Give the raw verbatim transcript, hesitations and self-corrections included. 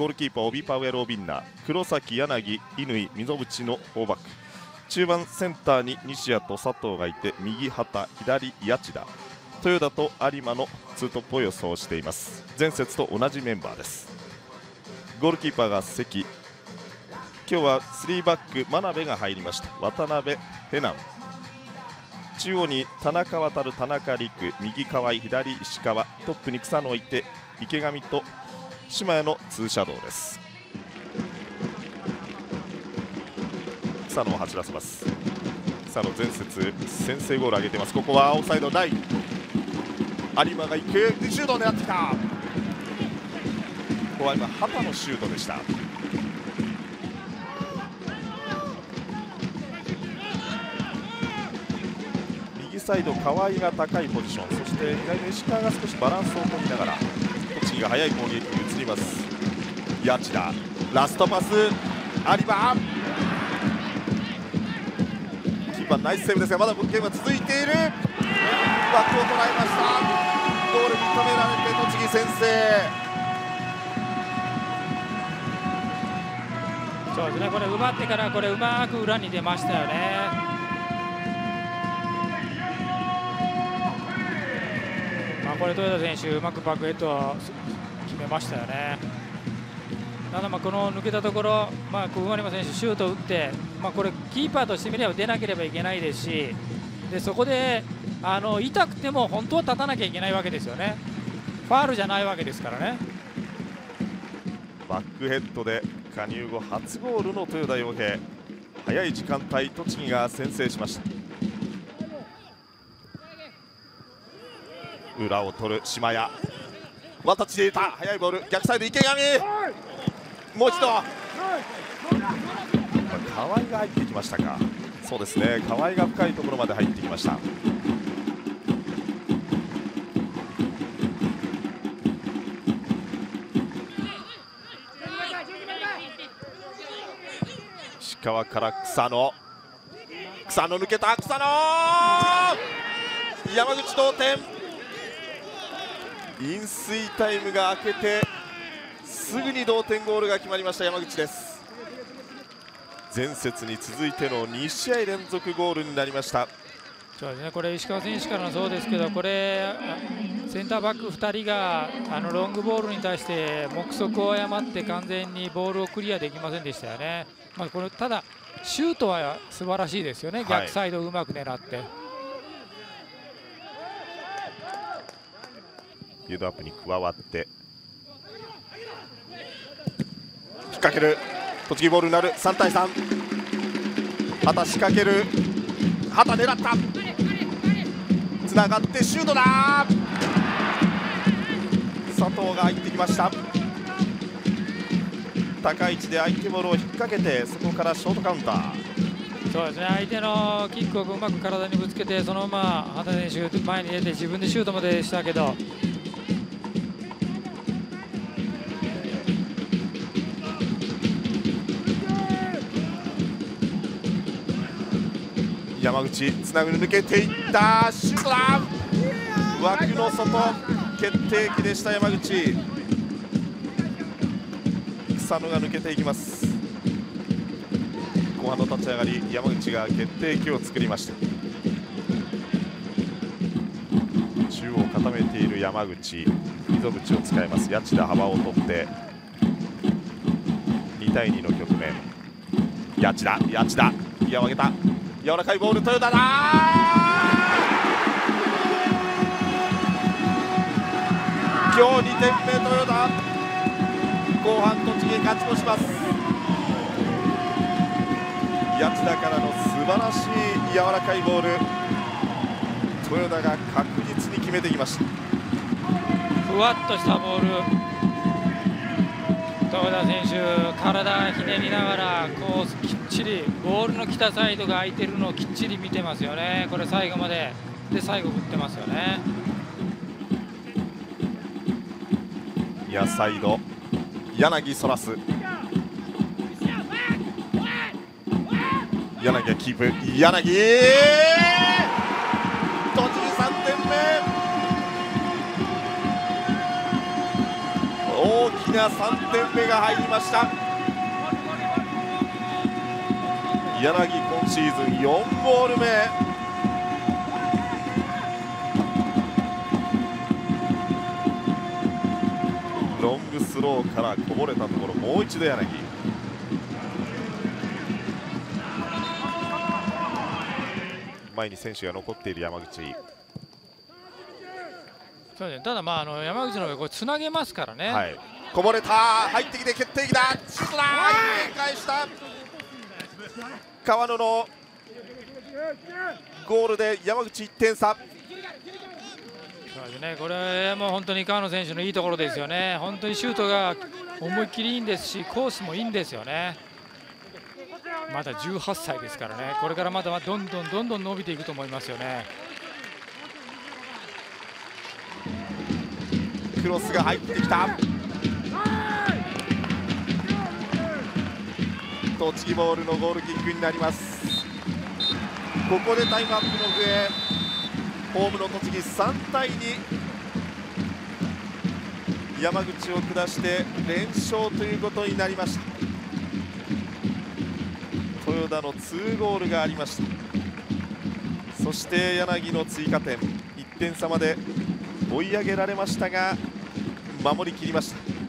ゴールキーパーオビパウエル・オビンナ、黒崎、柳、乾、溝淵のフォーバック、中盤センターに西谷と佐藤がいて、右畑、左谷内田、豊田と有馬のツートップを予想しています。前節と同じメンバーです。ゴールキーパーが関、今日はスリーバック真鍋が入りました。渡辺、ヘナン、中央に田中航、田中陸、右河合、左石川、トップに草野をいて、池上と島谷のツーシャドウです。草野を走らせます。草野前節先制ゴールを挙げています。ここはオフサイドない。有馬が行く、シュートを狙ってきた。ここは今畑のシュートでした。右サイド河合が高いポジション、そして左の石川が少しバランスを取りながら栃木が速い攻撃に移ります。谷内田、ラストパス、有馬、キーパーナイスセーブですが、まだゲームは続いている。枠を捉えました。ゴール認められて栃木先制。 そうですね、これ奪ってからこれうまく裏に出ましたよね。まあ、これ豊田選手うまくバックヘッドを決めましたよね。ただまあこの抜けたところ、まあ、小熊選手シュートを打って、まあ、これキーパーとしてみれば出なければいけないですし、でそこであの痛くても本当は立たなきゃいけないわけですよね。ファールじゃないわけですからね。 バックヘッドで加入後初ゴールの豊田陽平、早い時間帯栃木が先制しました。裏を取る島谷、ワンタッチで入れた、速いボール、逆サイド池上、もう一度河合が入ってきましたか。そうですね、河合が深いところまで入ってきました。石川から草野、草野抜けた、草野、山口同点。飲水タイムが明けてすぐに同点ゴールが決まりました山口です。前節に続いてのに試合連続ゴールになりました。 そうですね、これ石川選手からもそうですけど、これセンターバックふたりがあのロングボールに対して目測を誤って完全にボールをクリアできませんでしたよね。まあ、これただシュートは素晴らしいですよね、逆サイドをうまく狙って、はい、 ビルドアップに加わって引っ掛ける、栃木ボールになる。さんたいさん、畑仕掛ける、畑狙った、つながってシュートだ。佐藤が入ってきました。高い位置で相手ボールを引っ掛けて、そこからショートカウンター。 そうですね、相手のキックをうまく体にぶつけて、そのまま畑選手前に出て自分でシュートまでしたけど、 山口つなぐ抜けていった、シュートだ。枠の外、決定機でした山口。草野が抜けていきます。後半の立ち上がり、山口が決定機を作りました。中央固めている山口、溝口を使います。谷内田幅を取ってにたいにの局面、谷内田、谷内田ギアを上げた、柔らかいボール、豊田だ。今日にてんめ豊田、後半栃木勝ち越します。谷内田からの素晴らしい柔らかいボール、豊田が確実に決めてきました。 ふわっとしたボール、豊田選手体ひねりながらこうきっちりボールの北サイドが空いてるのをきっちり見てますよね。これ最後までで最後振ってますよね。 ニアサイド、柳そらす、柳がキープ、柳、栃木さんてんめ、大きなさんてんめが入りました。柳今シーズンよんゴール目。ロングスローからこぼれたところ、もう一度柳。前に選手が残っている山口。 そうですね、ただ、まあ、あの山口の上これつなげますからね、 はい、こぼれた、入ってきて決定機だ、シュートだ、入れ返した。川野のゴールで山口いってん差。 そうですね、これも本当に川野選手のいいところですよね。本当にシュートが思いっきりいいんですし、コースもいいんですよね。まだじゅうはっさいですからね、これからまだどんどんどんどん伸びていくと思いますよね。 クロスが入ってきた。栃木ボールのゴールキックになります。ここでタイムアップの笛。ホームの栃木さんたいに、山口を下して連勝ということになりました。豊田のにゴールがありました。そして柳の追加点、いってん差まで追い上げられましたが守りきりました。